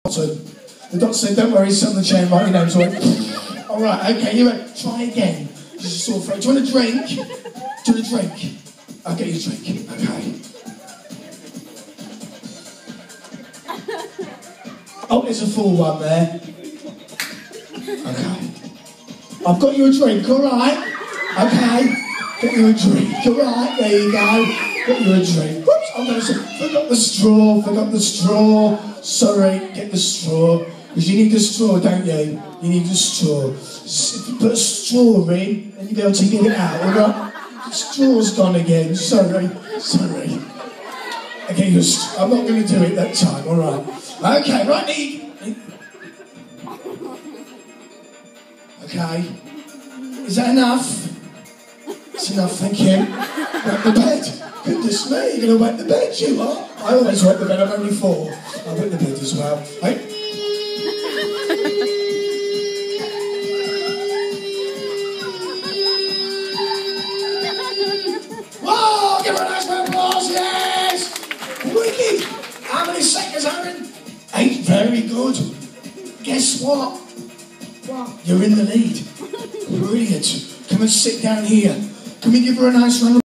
The doctor said, don't worry, sit on the chair and write your name. So I went, all right, okay, you went, try again. Just a sore throat. Do you want a drink? Do you want a drink? I'll get you a drink, okay. Oh, there's a full one there. Okay. I've got you a drink, all right? Okay. Get you a drink, all right? There you go. Get you a drink. Whoops, I'm going to say, forgot the straw. Sorry, get the straw. Because you need the straw, don't you? You need the straw. If you put a straw in, then you'll be able to get it out, all right? The straw's gone again. Sorry. Okay, I'm not going to do it that time, all right? Okay, right, Nick. Okay. Is that enough? It's enough, thank you. Wet the bed. Goodness me, you're going to wet the bed, you are? I always wet the bed, I'm only 4. I wet the bed as well. Hey. Whoa, give her a nice round of applause, yes! Wicked! How many seconds, Aaron? 8, very good. Guess what? What? You're in the lead. Brilliant. Come and sit down here. Can we give her a nice round of applause?